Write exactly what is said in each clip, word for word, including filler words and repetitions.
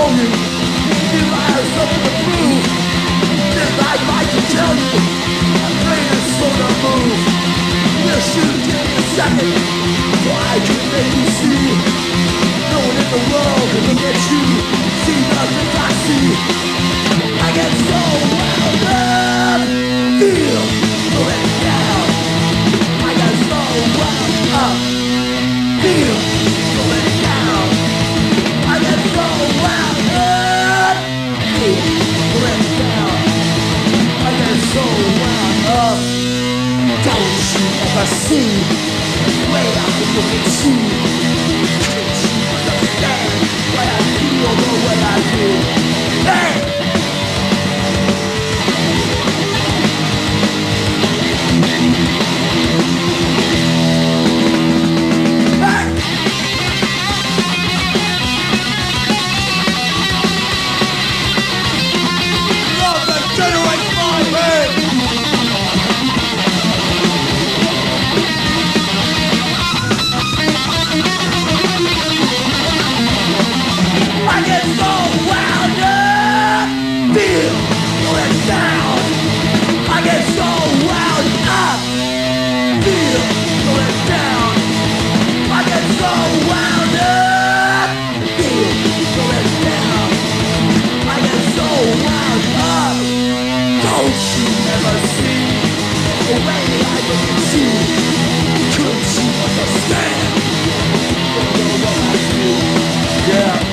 know you. Feel I have something to prove. Just I'd like to tell you, I'm playing a soda move. We'll shoot in a second, so I can make you see. No one in the world can look at you, see nothing I see. I get so wound up, feel going down. I get so wound up, feel going down. I get so wound up, feel going down. I get so wound up. Don't you ever see the way I look at you? Can't you understand why I feel the way I do? Hey! Love that generates my pain. I get so wound up, feel going down. I get so wound up, feel going down. I get so wound up, feel going down. I get so wound up. Don't you ever see the way I look at you? Couldn't you understand? You know what I do? Yeah.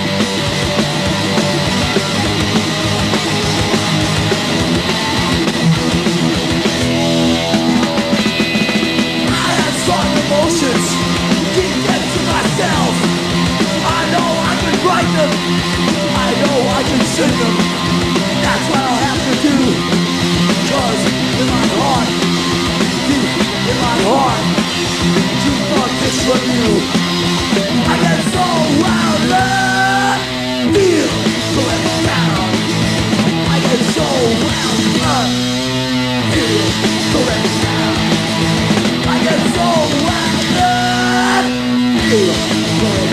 Emotions, keep them to myself. I know I can write them, I know I can sing them. That's what I'll have to do. Cause in my heart, deep in my heart, you thought this from you. I get so wound up, feel going down. I get so wound up, feel going down. I get so wound up, feel going